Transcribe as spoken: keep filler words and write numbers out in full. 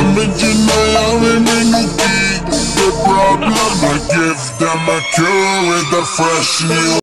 Original minuti. The problem, I give them a cure with a fresh new